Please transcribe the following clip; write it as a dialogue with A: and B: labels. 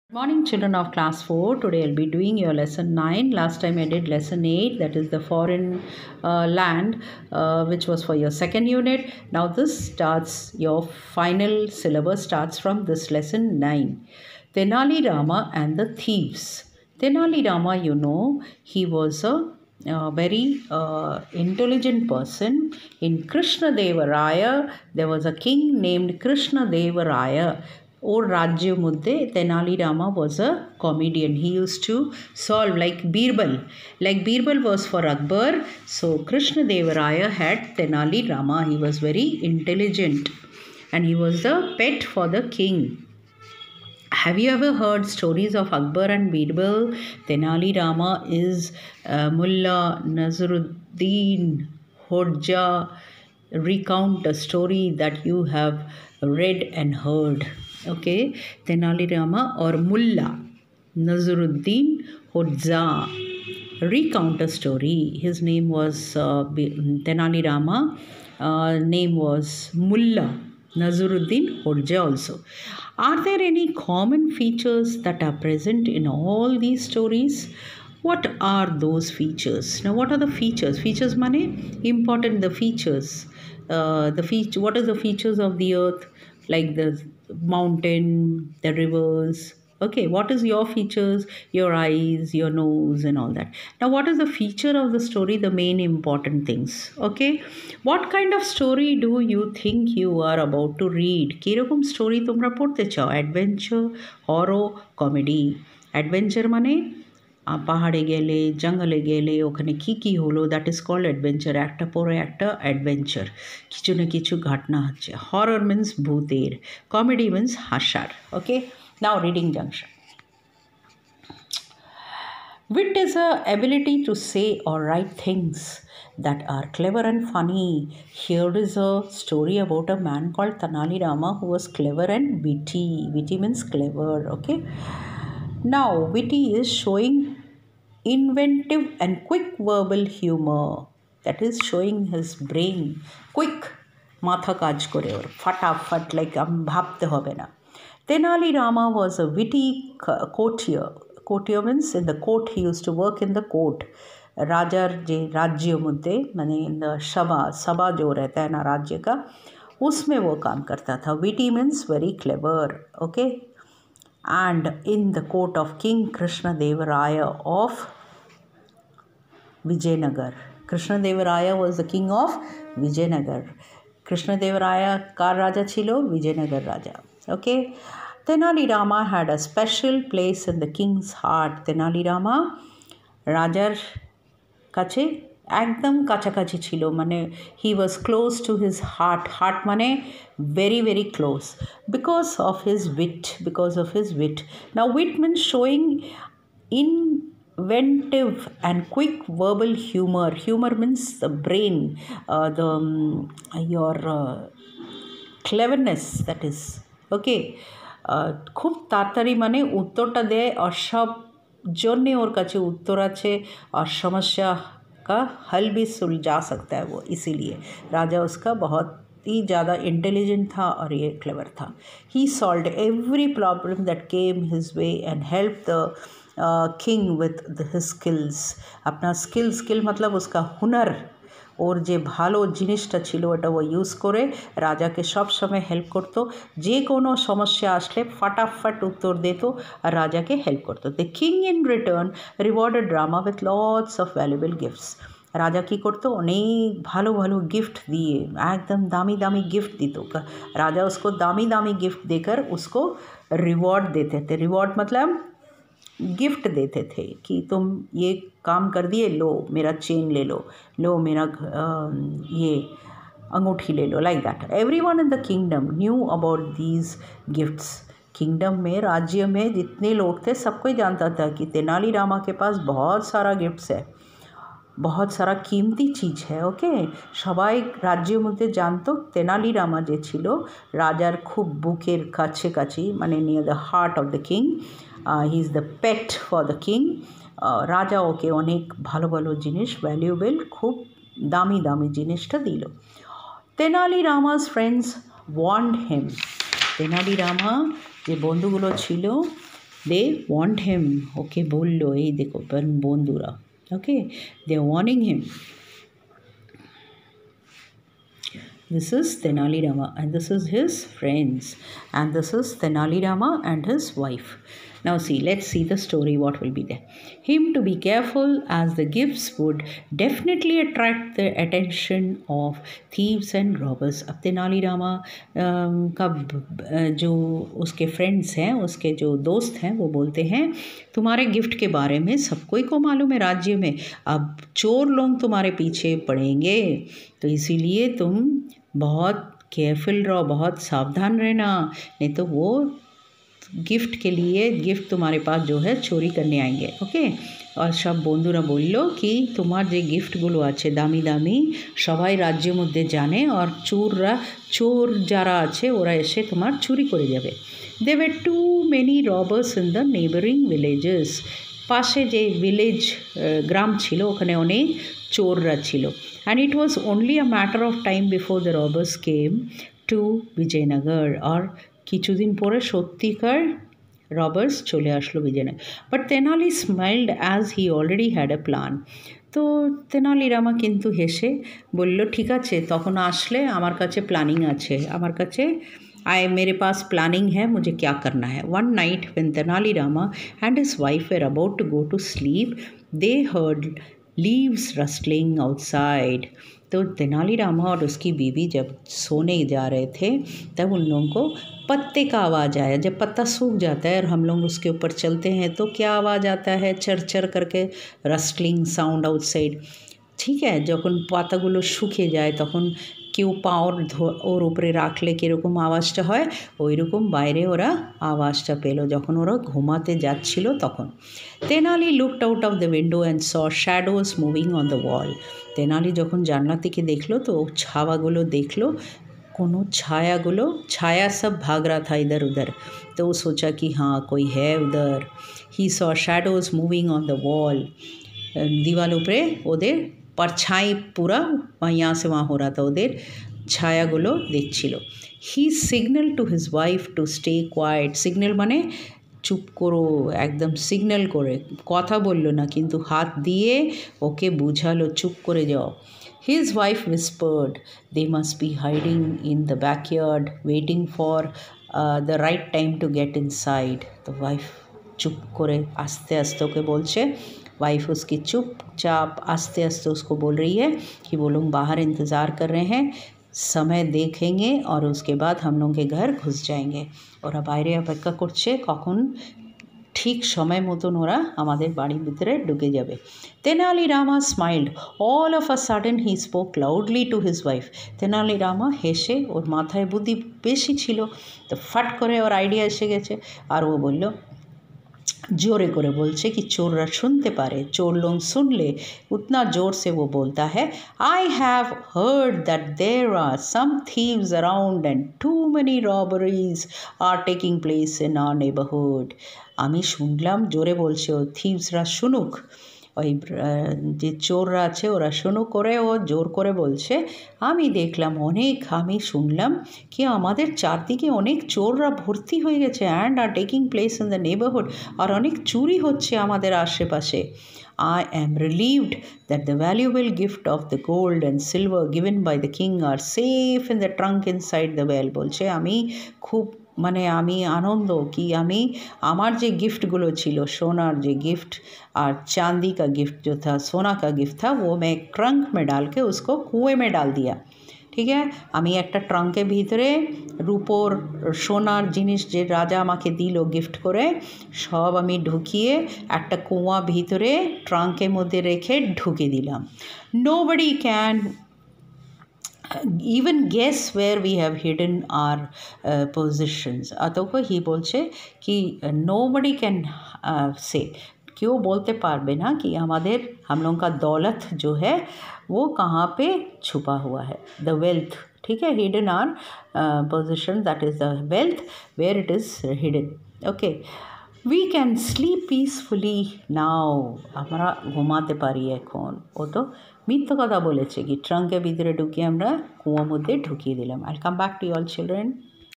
A: Morning, children of class 4. Today I'll be doing your lesson 9. Last time I did lesson 8, that is the foreign land, which was for your second unit. Now this starts, your final syllabus starts from this lesson 9. Tenali Rama and the thieves. Tenali Rama, he was a very intelligent person. In Krishna Deva Raya, there was a king named Krishna Deva Raya. Or Rajya Mudde, Tenali Rama was a comedian. He used to solve like Birbal. Like Birbal was for Akbar, so Krishna Deva Raya had Tenali Rama. He was very intelligent and he was the pet for the king. Have you ever heard stories of Akbar and Birbal? Tenali Rama is Mullah Nazaruddin Hodja. Recount a story that you have read and heard. Okay, Tenali Rama or Mullah Nazaruddin Hodja. Recount a story. His name was Tenali Rama. Name was Mullah Nazaruddin Hodja also. Are there any common features that are present in all these stories? What are those features? Now, what are the features? Features money? Important the features. What is the features of the earth? Like the mountain, the rivers. Okay, what is your features? Your eyes, your nose, and all that. Now, what is the feature of the story? The main important things. Okay, what kind of story do you think you are about to read? কিরকম story তোমরা পড়তে চাও? Adventure, horror, comedy. Adventure মানে পাহাড়ে গেলে জঙ্গলে গেলে ওখানে কি হলো, দ্যাট ইজ কল্ড অ্যাডভেঞ্চার। একটা পরে একটা অ্যাডভেঞ্চার, কিছু না কিছু ঘটনা হচ্ছে। হরর মিন্স ভূতের, কমেডি মিন্স হাসার। Okay, now reading junction. Wit is a ability to say or write things that are clever and funny. Here is a story about a man called Tenali Rama who was clever and witty. Witty means clever. Okay, now witty is showing inventive and quick verbal humor, that is showing his brain quick, মাথা কাজ করে ওর ফাটাফাট, like ভাবতে হবে না। Tenali Rama was a witty courtier. Courtier means in the court, he used to work in the court. राजार जे राज्य मुद्दे माने इन द सभा जो रहता है ना राज्य का, उसमें वो काम करता था। Witty means very clever. Okay, and in the court of King Krishna Deva Raya of Vijayanagar. Krishna Deva Raya was the king of Vijayanagar. Krishna Deva Raya kar raja chilo? Vijayanagar raja. Okay, Tenali Rama had a special place in the king's heart. Tenali Rama রাজার কাছে একদম কাছাকাছি ছিল, মানে he was close to his heart মানে very very close, because of his wit. Now wit means showing inventive and quick verbal humor. Humor means the brain, your cleverness, that is. Okay, খুব তাড়াতাড়ি মানে উত্তরটা দেয় और সব জন্যে ওর কাছে উত্তর আছে और समस्या का हल भी सुलझा सकता है वो, इसीलिए राजा उसका बहुत ही ज़्यादा इंटेलिजेंट था और ये क्लेवर था। He solved every problem that came his way and help the king with his skills. अपना स्किल मतलब उसका हुनर और जे भालो जिनिसटा छिलो ओटा वो यूज करे राजा के सब समय हेल्प करतो। जे कोनो समस्या आसले फटाफट उत्तर दित और राजा के हेल्प करतो। The king in return rewarded Rama with lots of valuable gifts. राजा की करतो अनेक भालो भालो गिफ्ट दिए, एकदम दामी दामी गिफ्ट दित। राजा उसको दामी दामी गिफ्ट देकर उसको रिवॉर्ड देते थे। रिवॉर्ड मतलब गिफ्ट देते थे कि तुम ये काम कर दिए, लो मेरा चेन ले लो मेरा ये अंगूठी ले लो, like that. Everyone in the kingdom knew about these gifts. Kingdom में, राज्य में जितने लोग थे सबको ही जानता था कि तेनाली रामा के पास बहुत सारा गिफ्ट्स है, बहुत सारा कीमती चीज़ है। ओके, सबाई राज्य मध्य जानतो तेनाली रामा जे छिलो राजार खूब बुकेर काछाकाछि, माने near the heart of the king. He is the pet for the king. রাজা ওকে অনেক ভালো ভালো জিনিস, ভ্যালুয়েবল, খুব দামি দামি জিনিসটা দিল। Tenali Rama's friends warned him. Tenali Rama যে বন্ধুগুলো ছিল they want him. Okay, bollo ei dekho bondura. Okay, they are warning him. This is Tenali Rama and this is his friends, and this is Tenali Rama and his wife. Now see, let's see the story, what will be there. Him to be careful, as the gifts would definitely attract the attention of thieves and robbers. अब तेनाली रामा का जो उसके friends हैं, उसके जो दोस्त हैं, वो बोलते हैं तुम्हारे गिफ्ट के बारे में सबको ही को मालूम है राज्य में, अब चोर लोग तुम्हारे पीछे पड़ेंगे, तो इसीलिए तुम बहुत केयरफुल रहो, बहुत सावधान रहना, नहीं तो वो गिफ्ट के लिए गिफ्ट तुम्हारे पास जो है चोरी करने आएंगे। ओके, और सब बंधुरा बोललो कि तुम्हार जे गिफ्टगुलो आछे दामी दामी सबाई राज्येर मध्य जाने और चोर जारा आछे ओरा एसे तुम्हार चुरी करे जाबे। There were too many robbers in the neighbouring villages, पाशे जे विलेज ग्राम छिलो ओखाने अनेक चोररा छिलो। And it was only a matter of time before the robbers came to Vijayanagar, और কিছুদিন পরে সত্যিকার রবার্স চলে আসলো Vijayanagar. But Tenali smiled as he already had a plan. তো তেনালি রামা কিন্তু হেসে বলল ঠিক আছে, তখন আসলে আমার কাছে প্ল্যানিং আছে, আমার কাছে मेरे पास प्लानिंग है, मुझे क्या करना है। One night when Tenali Rama and his wife were about to go to sleep, they heard leaves rustling outside. तो तेनाली रामा और उसकी बीवी जब सोने जा रहे थे तब उन लोगों को पत्ते का आवाज़ आया। जब पत्ता सूख जाता है और हम लोग उसके ऊपर चलते हैं तो क्या आवाज़ आता है, चर चर करके रस्टलिंग साउंड आउटसाइड। ठीक है, যখন পাতাগুলো শুকিয়ে যায় তখন কেউ পাওয়ার ওর উপরে রাখলে কীরকম আওয়াজটা হয়, ওই রকম বাইরে ওরা আওয়াজটা পেলো যখন ওরা ঘুমাতে যাচ্ছিল তখন। Tenali looked out of the window and saw shadows moving on the wall. Tenali যখন জানলা থেকে দেখলো তো ছাওয়াগুলো দেখলো, कोनो छाया सब भाग रहा था इधर उधर, तो वो सोचा कि हाँ कोई है उधर। He saw shadows moving on the wall, दीवालों पे ओদের परछाई पूरा यहाँ से वहाँ हो रहा था, ओদের ছায়াগুলো দেখছিল। He signal to his wife to stay quiet, signal माने চুপ করো, একদম সিগন্যাল করে, কথা বললো না কিন্তু হাত দিয়ে ওকে বুঝালো চুপ করে যাও। His wife whispered, they must be hiding in the backyard, waiting for the right time to get inside. तो वाइफ चुप करे आस्ते आस्ते ओके बोलছে, वाइफ उसकी चुपचाप आस्ते आस्ते उसको बोल रही है कि वो लोग बाहर इंतज़ार कर रहे हैं, समय देखेंगे और उसके बाद हम लोग के घर घुस जाएंगे। ওরা বাইরে অপেক্ষা করছে কখন ঠিক সময় মতন ওরা আমাদের বাড়ির ভিতরে ঢুকে যাবে। Tenali Rama smiled, all of a sudden he spoke loudly to his wife. Tenali Rama হেসে, ওর মাথায় বুদ্ধি বেশি ছিল তো ফট করে ওর আইডিয়া এসে গেছে, আর ও বলল जोरे करे बोलছে कि चोररा सुनते पारे, चोर लोग सुन ले, उतना जोर से वो बोलता है I have heard that there are some thieves around and too many robberies are taking place in our neighbourhood. আমি শুনলাম, জোরে বলছে ও, থিভসরা শুনুক, ওই যে চোররা আছে ওরা শুনুক করে, ও জোর করে বলছে আমি দেখলাম অনেক, আমি শুনলাম কি আমাদের চারদিকে অনেক চোররা ভর্তি হয়ে গেছে and are taking place in the neighbourhood, আর অনেক চুরি হচ্ছে আমাদের আশেপাশে। I am relieved that the valuable gift of the gold and silver given by the king are safe in the trunk inside the well। বলছে আমি খুব মানে আমি आनंद कि আমি আমার যে गिफ्टগুলো ছিল, सोनार যে गिफ्ट और चांदी का गिफ्ट जो था, सोना का गिफ्ट था, वो मैं ट्रंक में डाल के उसको कुएं में डाल दिया। ठीक है, আমি একটা ট্রাঙ্কের ভিতরে রূপোর সোনার জিনিস যে রাজা আমাকে দিল গিফট করে সব আমি ঢুকিয়ে একটা কুয়া ভিতরে ট্রাঙ্কের মধ্যে রেখে ঢুকে দিলাম। Nobody can even guess where we have hidden our positions। अतः ही बोलছে कि nobody can say, क्यों बोलते पारबे ना कि हमारे हम लोगों का दौलत जो है वो कहाँ पे छुपा हुआ है, द वेल्थ। ठीक है, hidden are position, that is the wealth where it is hidden. Okay, we can sleep peacefully now, আমরা ঘুমাতে পারি এখন। ও তো মিথ্যা কথা বলেছে কি ট্রাঙ্কের ভিতরে ঢুকিয়ে আমরা কুয়োর মধ্যে ঢুকিয়ে দিলাম। I come back to all children.